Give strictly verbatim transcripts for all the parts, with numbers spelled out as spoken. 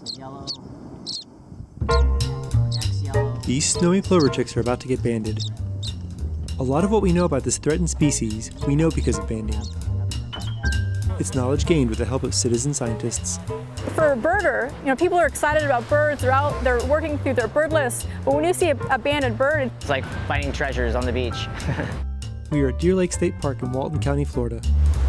Yellow. Next yellow. These snowy plover chicks are about to get banded. A lot of what we know about this threatened species, we know because of banding. It's knowledge gained with the help of citizen scientists. For a birder, you know, people are excited about birds. They're out, they're working through their bird lists. But when you see a, a banded bird, it's like finding treasures on the beach. We are at Deer Lake State Park in Walton County, Florida.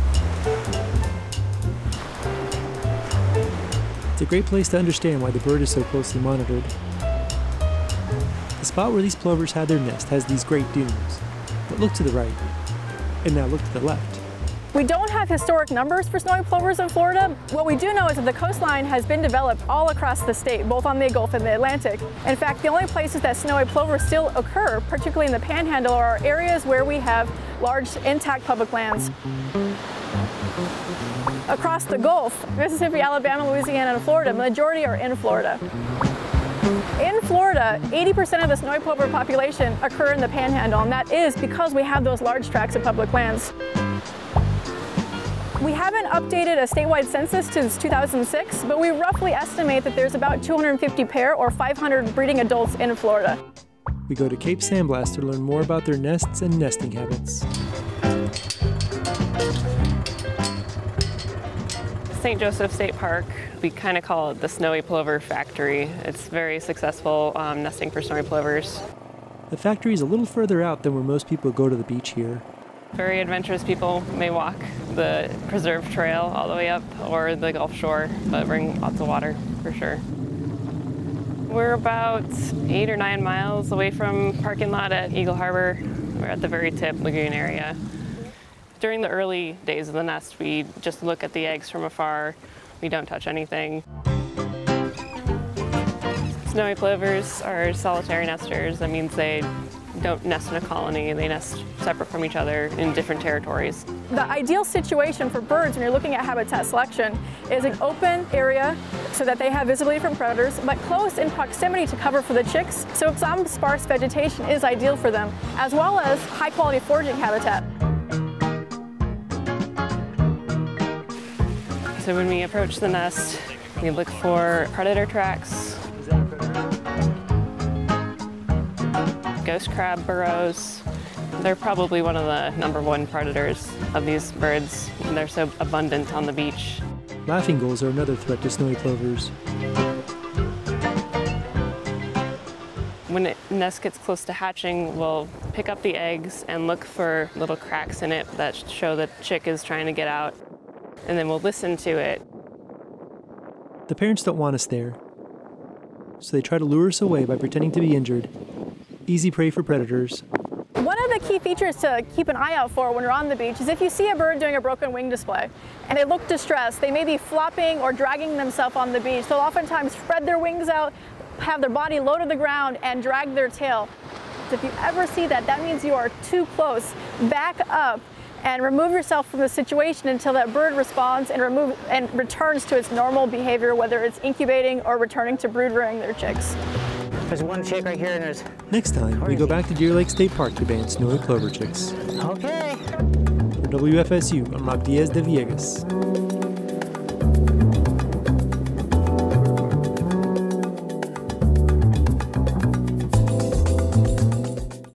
It's a great place to understand why the bird is so closely monitored. The spot where these plovers had their nest has these great dunes. But look to the right, and now look to the left. We don't have historic numbers for snowy plovers in Florida. What we do know is that the coastline has been developed all across the state, both on the Gulf and the Atlantic. In fact, the only places that snowy plovers still occur, particularly in the Panhandle, are areas where we have large intact public lands. Across the Gulf, Mississippi, Alabama, Louisiana, and Florida, the majority are in Florida. In Florida, eighty percent of the snowy plover population occur in the Panhandle, and that is because we have those large tracts of public lands. We haven't updated a statewide census since two thousand six, but we roughly estimate that there's about two hundred fifty pair or five hundred breeding adults in Florida. We go to Cape Sandblast to learn more about their nests and nesting habits. Saint Joseph State Park, we kind of call it the Snowy Plover Factory. It's very successful um, nesting for snowy plovers. The factory is a little further out than where most people go to the beach here. Very adventurous people may walk the preserve trail all the way up or the Gulf Shore, but bring lots of water for sure. We're about eight or nine miles away from parking lot at Eagle Harbor. We're at the very tip lagoon area. During the early days of the nest, we just look at the eggs from afar. We don't touch anything. Snowy plovers are solitary nesters. That means they don't nest in a colony. They nest separate from each other in different territories. The ideal situation for birds when you're looking at habitat selection is an open area so that they have visibility from predators, but close in proximity to cover for the chicks. So some sparse vegetation is ideal for them, as well as high quality foraging habitat. So when we approach the nest, we look for predator tracks, ghost crab burrows. They're probably one of the number one predators of these birds. They're so abundant on the beach. Laughing gulls are another threat to snowy plovers. When the nest gets close to hatching, we'll pick up the eggs and look for little cracks in it that show the chick is trying to get out. And then we'll listen to it. The parents don't want us there, so they try to lure us away by pretending to be injured. Easy prey for predators. One of the key features to keep an eye out for when you're on the beach is if you see a bird doing a broken wing display and they look distressed, they may be flopping or dragging themselves on the beach. They'll oftentimes spread their wings out, have their body low to the ground, and drag their tail. So if you ever see that, that means you are too close. Back up and remove yourself from the situation until that bird responds and, remove, and returns to its normal behavior, whether it's incubating or returning to brood rearing their chicks. There's one chick right here and there's... Next time, we go back to Deer Lake State Park to band snowy plover chicks. Okay. For W F S U, I'm Rob Diaz de Villegas.